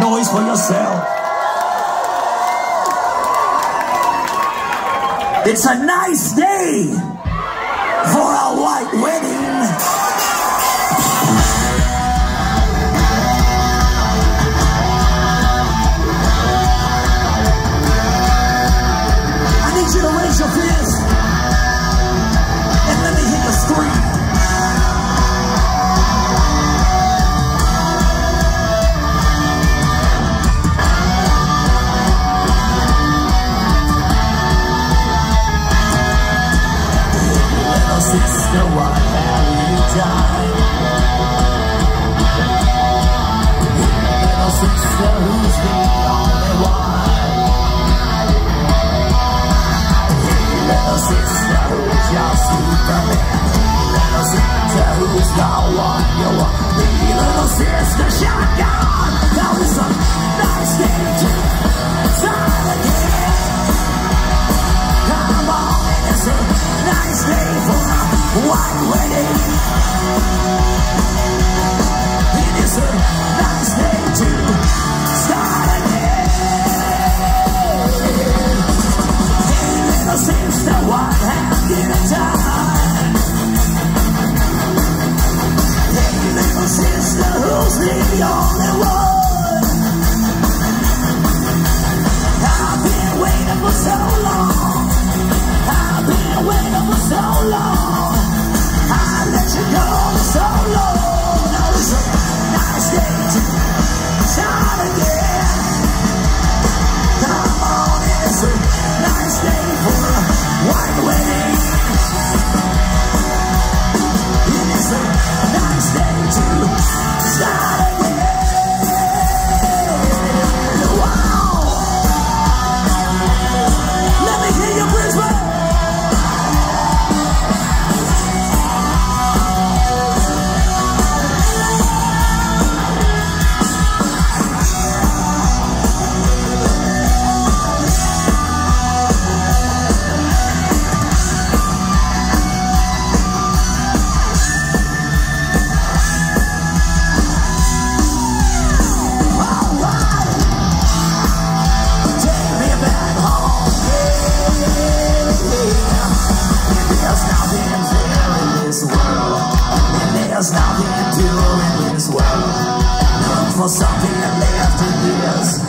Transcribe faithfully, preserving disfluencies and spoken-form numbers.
noise for yourself. It's a nice day for a white wedding. I need you to raise your fist and let me hear you scream. Sister, what have you done? Little sister, who's the only one? Little sister, who's your Superman? Little sister, who's the one you want? Little sister, shotgun. Now it's a nice day to start again. Come on, it's a nice day for a white wedding. It is a nice day to start again. Hey, little sister, what have you done? Hey, little sister, who's the only one? I've been waiting for so long. I've been waiting for so long. I let you go for so long. Now it's a nice day to start again. Come on, it's a nice day for a white wedding. It is a nice day to start again. Wow! Let me hear you, Brisbane. There's nothing to do in this world. Look for something that left in years.